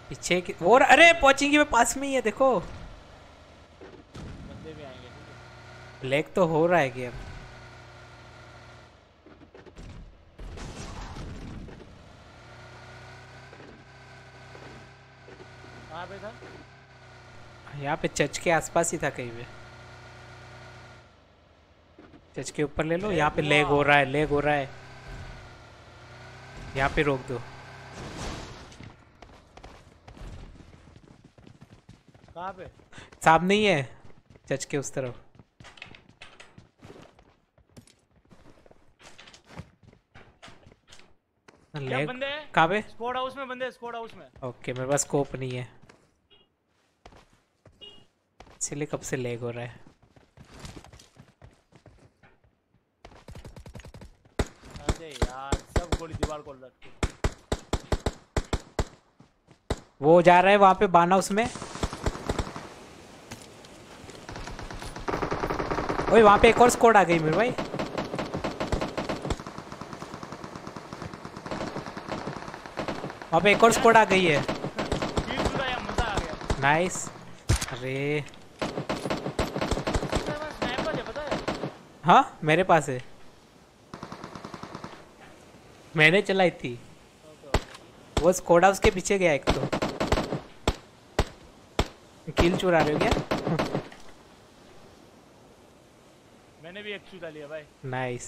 पीछे की और अरे पहुंचेंगे, मैं पास में ही है देखो। बंदे भी आएंगे, ठीक है। लैग तो हो रहा है गेम। कहाँ पे था? यहाँ पे चर्च के आसपास ही था कहीं पे। चर्च के ऊपर ले लो, यहाँ लैग पे हुआ। लैग हो रहा है, लैग हो रहा है। यहाँ पे रोक दो। कहाँ पे? सामने ही है, चर्च के उस तरफ। यहाँ लैग बंदे हैं। कहाँ पे? स्क्वाड हाउस में बंदे हैं, स्क्वाड हाउस में। ओके, मेरे पास स्कोप नहीं है, इसलिए कब से लैग हो रहा है। अरे यार, सब गोली दीवार को लग। वो जा रहा है वहां पे बाना उसमें। ओए वहां पे एक और स्क्वाड आ गई मेरे भाई। वहां पे एक और स्क्वाड आ गई है। किल चुराया, मजा आ गया। नाइस। अरे मेरे पास स्नाइपर है, पता है? हाँ मेरे पास है, मैंने चलाई थी। Okay okay. वो स्क्वाड हाउस के पीछे गया एक तो। किल चुरा रहे हो क्या? मैंने भी एक चुरा लिया भाई। नाइस।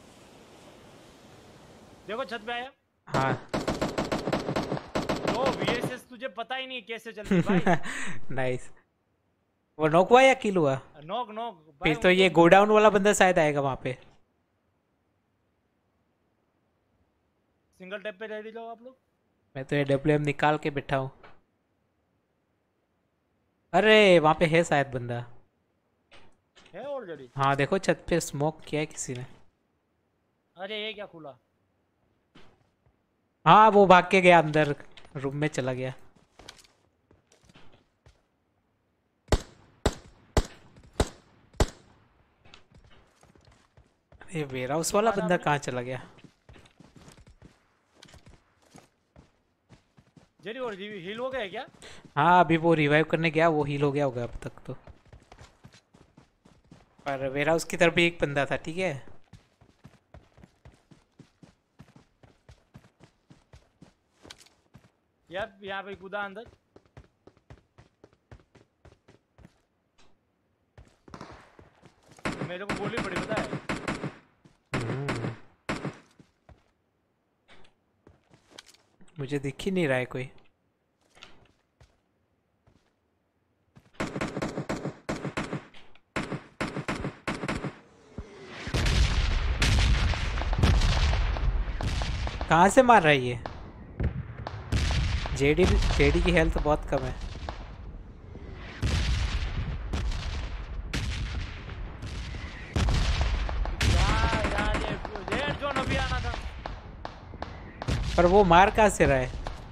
देखो छत पे आया। हाँ। तो वीएसएस तुझे पता ही नहीं कैसे चलती भाई। नाइस। वो नॉक हुआ या किल हुआ? नॉक नॉक भाई, फिर तो उनको ये गोडाउन वाला बंदा शायद आएगा वहां पे। सिंगल टैप पे रेडी जाओ आप लोग। मैं तो ये डब्ल्यूएम निकाल के बैठा हूँ। अरे वहां पे है शायद बंदा। है ऑलरेडी? हाँ देखो छत पे स्मोक किया है किसी ने। अरे ये क्या खुला? हाँ वो भाग के गया अंदर, रूम में चला गया। ये वेयर हाउस वाला मारा बंदा आपने? कहाँ चला गया? जेरी और जीवी हील हो गए क्या? हाँ अभी वो रिवाइव करने गया, वो हील हो गया होगा अब तक तो। पर वेयर हाउस की तरफ भी एक बंदा था, ठीक है। यार यहाँ पे कूदा अंदर। मेरे को गोली पड़ी, पता है? हम्म, मुझे दिख ही नहीं रहा है कोई। कहाँ से मार रहा है ये? जेडी जेडी की हेल्थ बहुत कम है। यार ये रेड जोन अभी आना था। पर वो मार कहाँ से रहा है?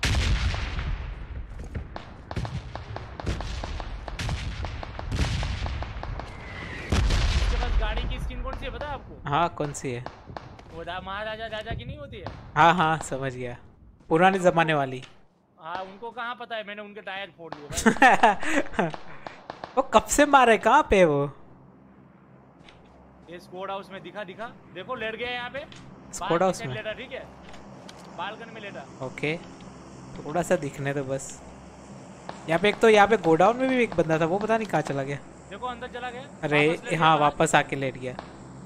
इसके पास गाड़ी की स्किन कौन सी है पता है आपको? हाँ कौन सी है? वो महाराजा राजा की नहीं होती है? हाँ हाँ समझ गया, पुराने जमाने वाली। हाँ, उनको कहाँ पता है, मैंने उनके टायर फोड़ दिए भाई। वो कब से मार है, कहाँ पे है वो? ये स्क्वाड हाउस में दिखा दिखा, देखो लेट गया यहाँ पे। स्क्वाड हाउस बाल में? लेटा, ठीक है? बालकनी में लेटा। ओके, थोड़ा सा दिखने दो बस। यहाँ पे एक तो, यहाँ पे गोडाउन में भी एक बंदा था, वो पता नहीं कहाँ चला गया। देखो अंदर चला गया। अरे वापस लेट गया हाँ बाहर। वापस आके लेट गया।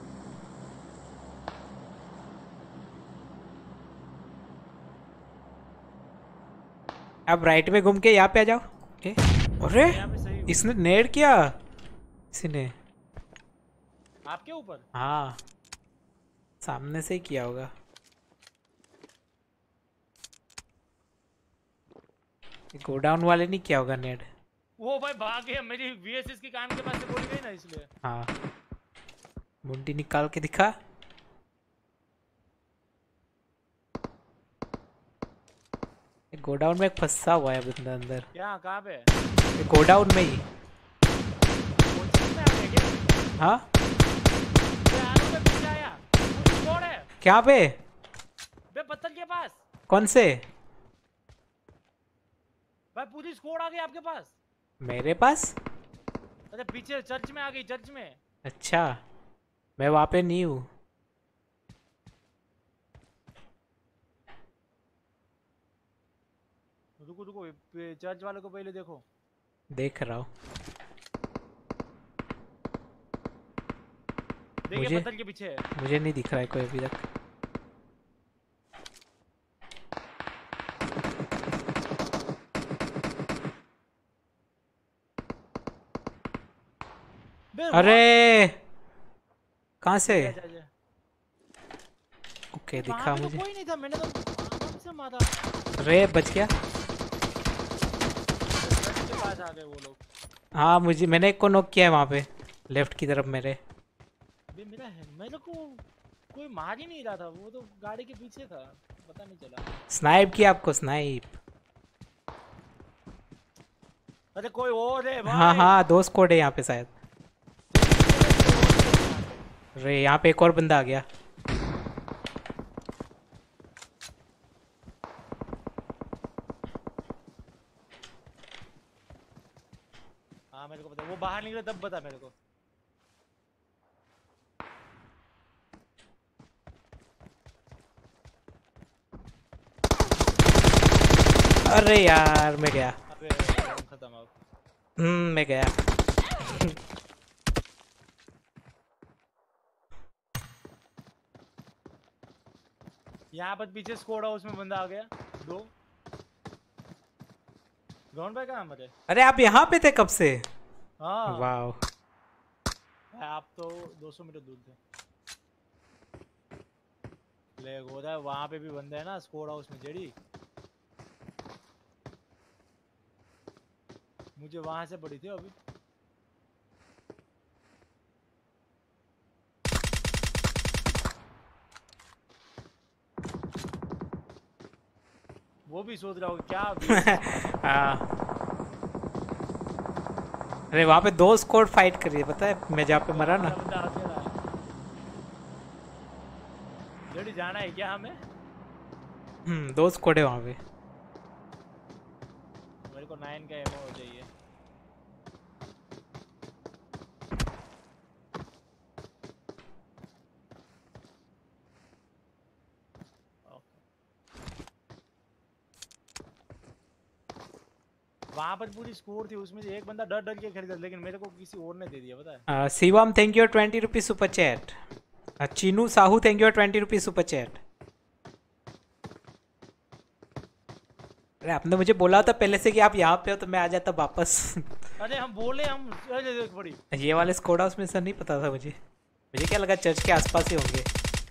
अब राइट में घूम के यहाँ पे आ जाओ। अरे मैं यहाँ पे सही हूँ। इसने नेड किया, किसी ने। आपके ऊपर? हाँ सामने से ही किया होगा। गोडाउन वाले नहीं किया होगा नेड। वो भाई भाग गया, मेरी वीएसएस की कान के पास से गोली गई ना, इसलिए। हाँ मुंडी निकाल के दिखा। गोडाउन में एक फंसा हुआ है बंदा अंदर। क्या, कहाँ पे? गोडाउन में ही। कोचिंग में आ गया क्या? हाँ बे आलू पे पीछे आया, कुछ स्क्वाड है। क्या पे? बे पत्थर के पास। कौन से? भाई पूरी स्क्वाड आ गई आपके पास। मेरे पास? अरे पीछे चर्च में आ गई, चर्च में। अच्छा, मैं वहाँ पे नहीं हूँ। रुको रुको, चर्च वाले को पहले देखो। देख रहा हूँ। देखिए मुझे पत्थर के पीछे है। मुझे नहीं दिख रहा है कोई अभी तक। बे अरे what? कहाँ से? जा जा जा। ओके, वहां दिखा पे तो मुझे। कोई नहीं था, मैंने तो आराम से मारा। अरे बच गया। चर्च के पास आ गए वो लोग। हाँ, मुझे मैंने एक को नॉक किया है वहाँ पे, लेफ्ट की तरफ मेरे। बे मेरा है, मेरे को कोई मार ही नहीं रहा था, वो तो गाड़ी के पीछे था, पता नहीं चला। स्नाइप किया आपको, स्नाइप। अरे कोई और है हाँ भाई। हाँ, दो स्क्वाड है यहाँ पे शायद। अरे यहाँ पे एक और बंदा आ गया। हाँ मेरे को पता, वो बाहर निकले तब बता मेरे को। अरे यार मैं गया। अबे game खत्म अब। मैं गया। यहाँ पर पीछे स्क्वाड हाउस में बंदा आ गया। दो। ग्राउंड पे कहाँ मरे? अरे आप यहाँ पे थे कब से? हाँ वाह। भाई, आप तो 200 मीटर दूर थे। ले हो रहा है, वहाँ पे भी बंदे हैं ना स्क्वाड हाउस में जेडी। मुझे वहां से पड़ी थी अभी। वो भी सोच रहा हूँ क्या हाँ। अरे वहाँ पे दो स्क्वाड फाइट कर रही है, पता है मैं जहाँ पे मरा ना। बंदा अकेला है। जेडी जाना है क्या हमें? दो स्क्वाड है वहाँ पे। मेरे को 9 का एमओ चाहिए। वहां पर पूरी स्कोर थी, उसमें से एक बंदा डर डर के खरीदा, लेकिन मेरे को किसी और ने दे दिया, पता है। Shivam thank you 20 rupees super chat. Cheenu Sahu thank you 20 rupees super chat. अरे आपने मुझे बोला था पहले से कि आप यहाँ पे हो तो मैं आ जाता वापस। अरे हम बोले हम, अरे देख बड़ी। ये वाले स्क्वाड हाउस में सर नहीं पता था मुझे। मुझे क्या लगा चर्च के आसपास ही होंगे।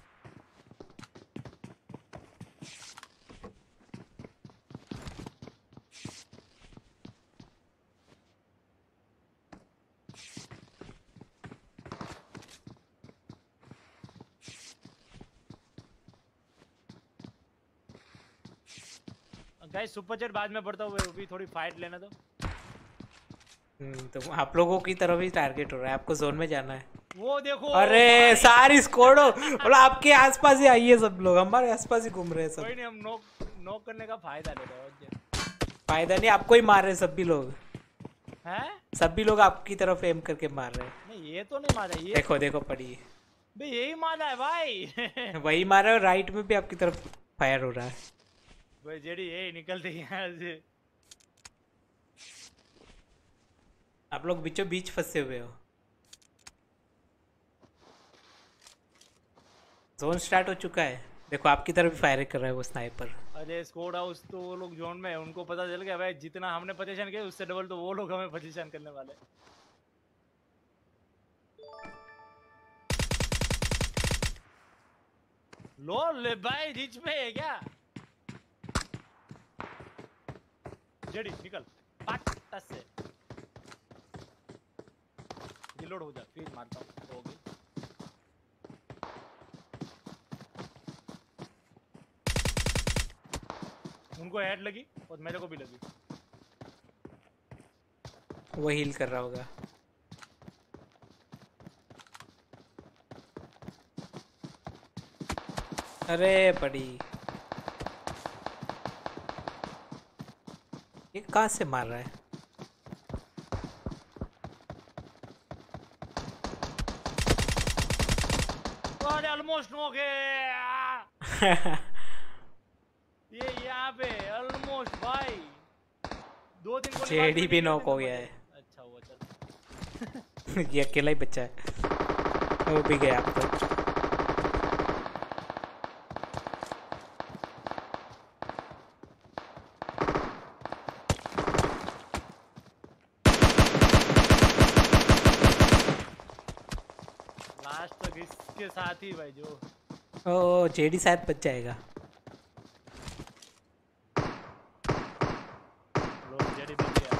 गाइस सुपर चैट बाद में पढ़ता हूँ, वो भी थोड़ी फाइट लेना तो। तो आप लोगों की तरफ ही टारगेट हो रहा है, आपको जोन में जाना है। वो देखो अरे भाई। सारी स्क्वाड मतलब आपके आसपास ही आई है, सब लोग हमारे आसपास ही घूम रहे हैं सब। कोई नहीं, हम नॉक नॉक करने का फायदा ले रहे हैं। फायदा नहीं, आपको ही मार रहे हैं सब भी लोग। हैं? सभी लोग आपकी तरफ एम करके मार रहे हैं। नहीं ये तो नहीं मारा ये। देखो देखो पड़ी है। बे यही मारा है भाई। वही मार रहा है, राइट में भी आपकी तरफ फायर हो रहा है। भाई जेडी ये निकलते ही यहाँ से। आप लोग बीचों बीच फंसे हुए हो। जोन स्टार्ट हो चुका है, देखो आपकी तरफ भी फायर कर रहा है वो स्नाइपर। अरे स्क्वाड हाउस तो वो लोग जोन में है, उनको पता चल गया भाई, जितना हमने पोजीशन किया उससे डबल तो वो लोग हमें पोजीशन करने वाले। लो ले भाई, रिच पे है क्या? जेडी निकल पाट से। रिलोड हो जा, फिर मारता हूँ। हो गई। उनको हेड लगी और मेरे को भी लगी। वो हील कर रहा होगा। अरे पड़ी। ये कहाँ से मार रहा है? अरे ऑलमोस्ट हो गए। ये यहाँ पे ऑलमोस्ट भाई 2-3 गोली बाद जेडी में भी निकल नॉक नहीं हो तो गया मजे। है। अच्छा हुआ चल। ये अकेला ही बच्चा है। वो भी गया अब तो। लास्ट तक इसके साथ ही भाई जो ओ जेडी शायद बच जाएगा। लोग जेडी बच गया।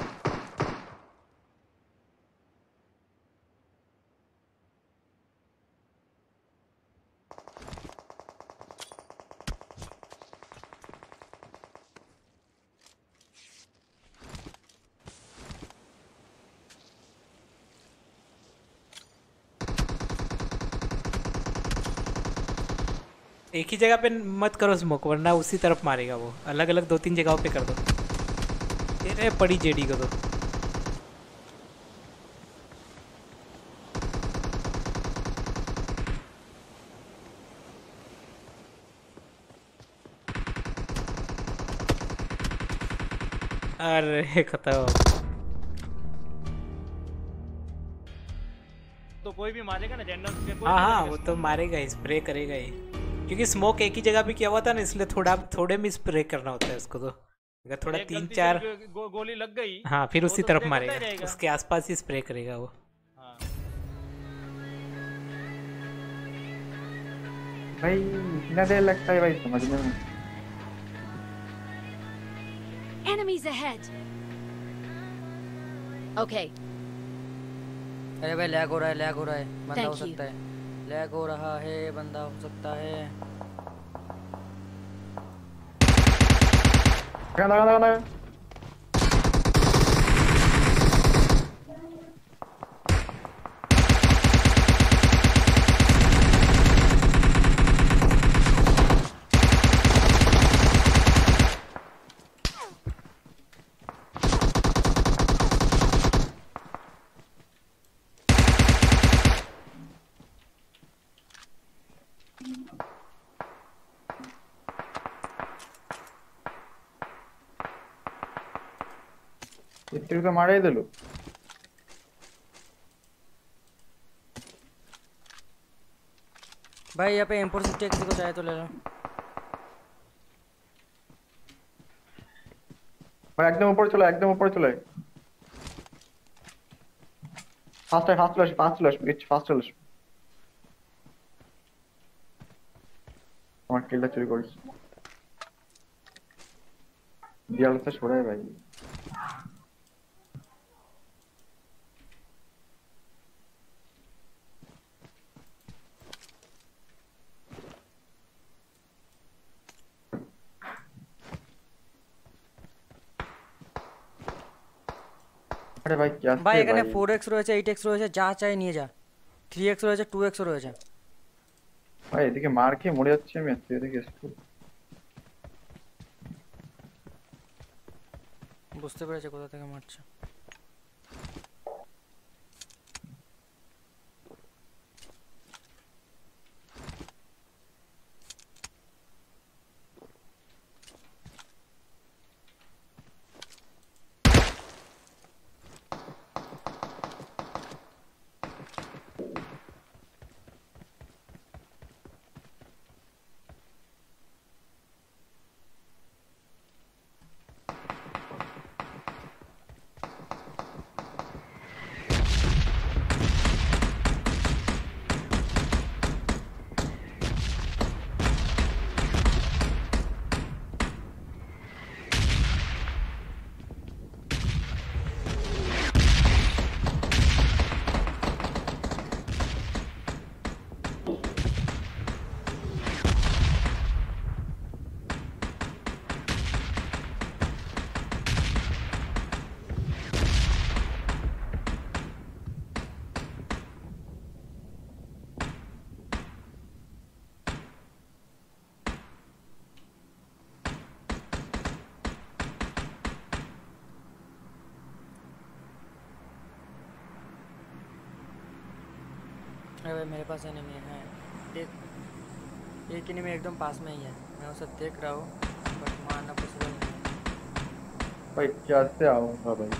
एक ही जगह पे मत करो स्मोक, वरना उसी तरफ मारेगा वो। अलग अलग 2-3 जगहों पे कर दो। तेरे पड़ी जेडी को तो। अरे खत्म। तो कोई भी मारेगा ना जनरल से कोई हाँ भी हाँ, मारेगा वो तो smoke। मारेगा ही, स्प्रे करेगा ही। क्योंकि स्मोक एक ही जगह पे किया हुआ था ना, इसलिए थोड़े में स्प्रे करना होता है उसको। तो अगर थोड़ा एक तीन गलती से चार, भी गोली लग गई हाँ फिर तो वो उसी तो तरफ स्प्रे करता ही मारेगा, रहेगा। उसके आसपास ही स्प्रे करेगा वो। हाँ भाई इतना देर लगता है भाई समझने में। Enemies ahead. Okay, अरे भाई लैग हो रहा है, लैग हो रहा है, बंदा हो Thank you. सकता है, लैग हो रहा है, बंदा हो सकता है। लगा लगा लगा। इतने तो मारे ही दिलो। भाई यहाँ पे M4 60 किसी को चाहे तो ले लो। भाई एकदम ऊपर चलो, एकदम ऊपर चलो। फास्ट है, फास्ट इच फास्ट चलो। আমার কিলটা চুরি করিস। দিয়ালটা সরাই ভাই। আরে ভাই কি আসছে ভাই এখানে ভাই? 4x রয়েছে, 8x রয়েছে, যা চাই নিয়ে যা। 3x রয়েছে, 2x রয়েছে। ভাই এদিকে মার খেয়ে মরে যাচ্ছে আমি, আজকে এদিকে স্কুল। বুঝতে পেরেছে কোথা থেকে মারছে। अरे भाई मेरे पास एनिमी है, एक एनिमी एकदम पास में ही है, मैं उसे देख रहा हूँ बट मारना पॉसिबल नहीं है। भाई कैसे आऊंगा भाई?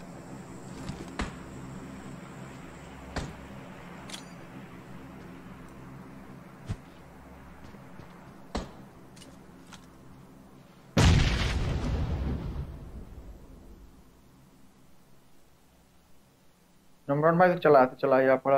नंबर वन भाई तो चला या पड़ा।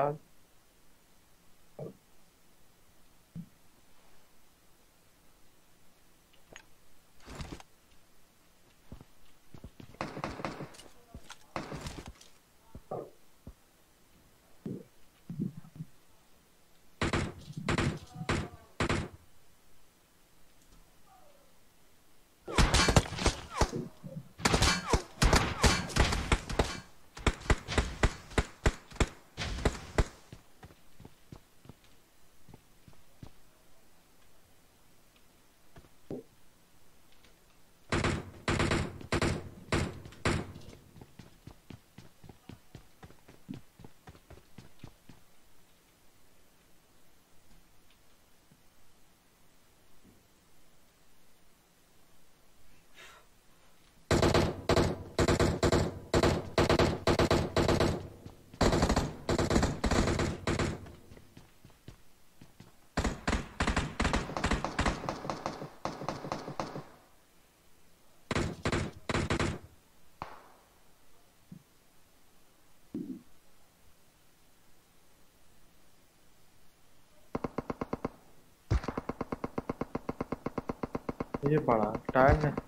ये पड़ा टायर में।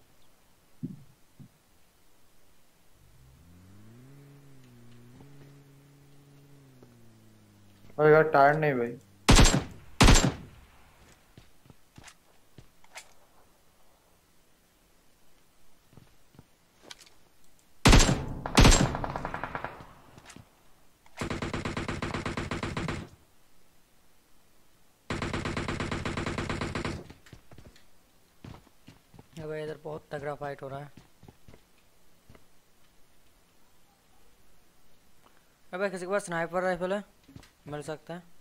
अरे यार टायर नहीं भाई। अरे भाई इधर बहुत तगड़ा फाइट हो रहा है। अरे भाई किसी के पास स्नाइपर राइफल है, मिल सकता है?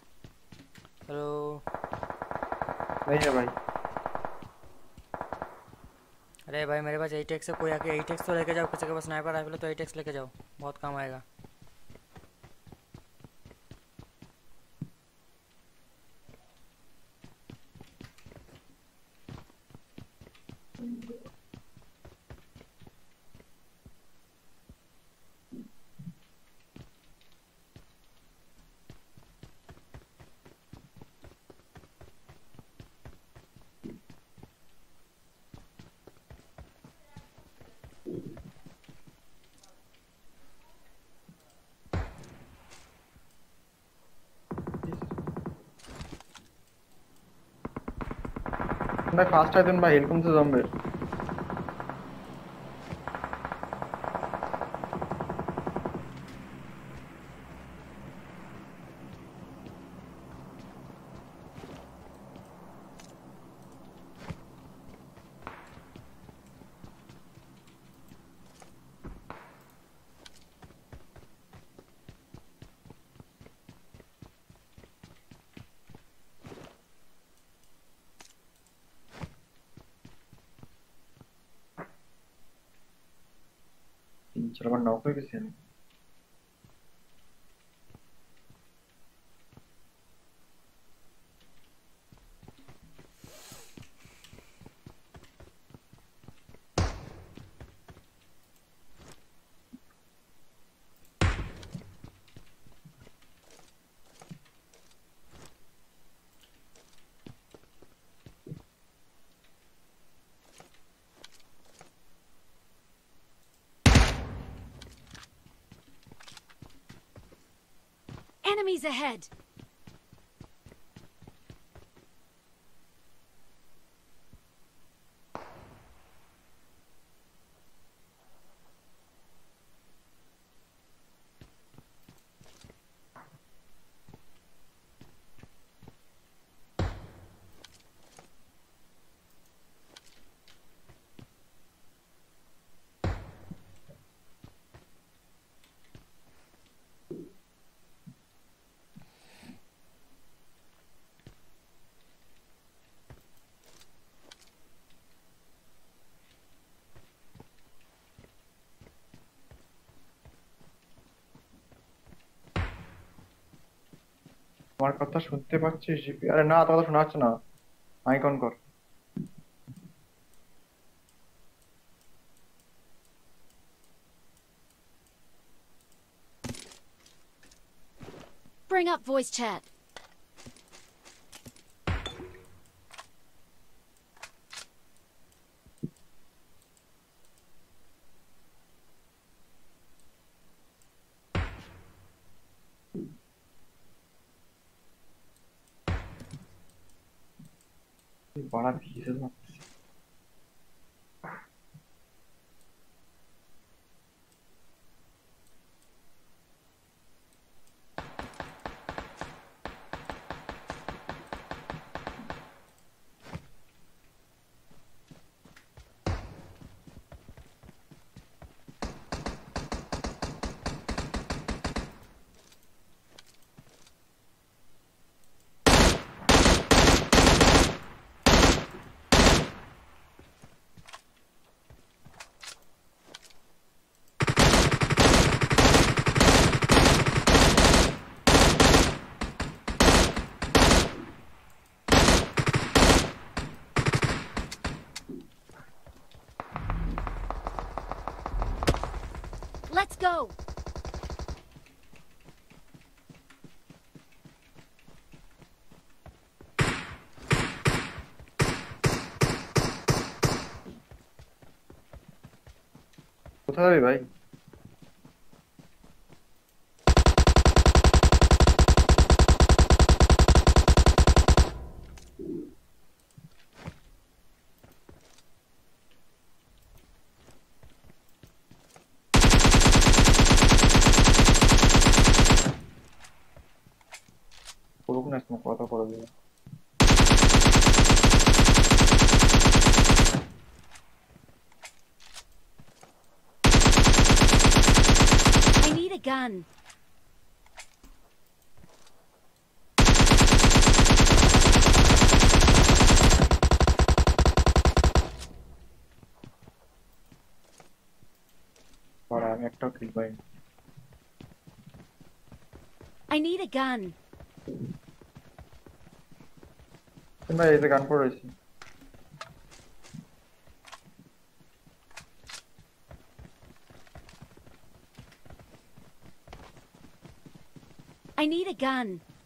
हेलो। नहीं है भाई। अरे भाई मेरे पास 8x है, कोई आके 8x तो लेके जाओ, किसी के पास स्नाइपर राइफल है तो 8x लेके जाओ, बहुत काम आएगा। भाई फास्ट है दिन भाई हेलकुम से जम्बे। चलो नौकरी किसी ने। Enemies ahead! আমার কথা শুনতে পাচ্ছিস জিপি? আরে না, তোর কথা শোনা যাচ্ছে না। মাইক অন কর। Bring up voice chat. বাড়া ভিজে মারতেছে। Let's go. কোথায় যাবি ভাই? করুক না, কথা করে দেবে। I need a gun. বাড়া আমি একটাও কিল পাইনি। I need a gun. ভাই এই যে গান পড়ে রয়েছি। I need a gun.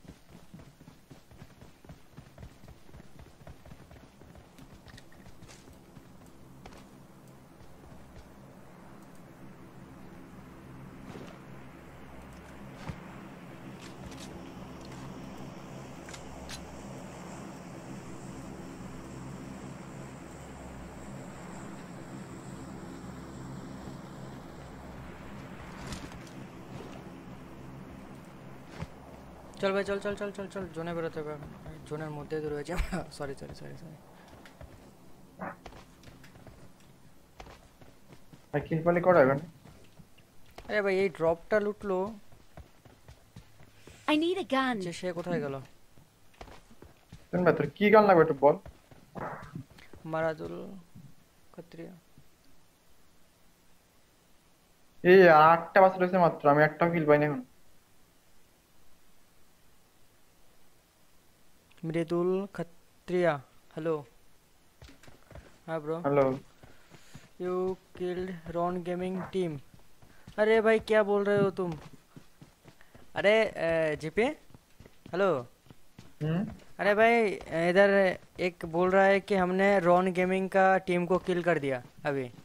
চল ভাই, চল চল চল চল চল, জোনে বেরোতে হবে এখন। জোনের মধ্যে তো রয়েছে আমরা। Sorry sorry sorry sorry. ভাই কিল পালি করা এখন? আরে ভাই এই ড্রপটা লুটলো, I need a gun. যে সে কোথায় গেল? ভাই তোর কি গান লাগবে একটু বল। মারাদুল খত্রিয়া। এই 8টা বাস রয়েছে মাত্র, আমি একটাও কিল পাইনি এখন। মৃদুল खत्रिया, हेलो। हाँ bro, hello. You killed Ron gaming team. अरे भाई क्या बोल रहे हो तुम? अरे जीपे, हेलो। अरे भाई इधर एक बोल रहा है कि हमने रॉन गेमिंग का टीम को किल कर दिया अभी।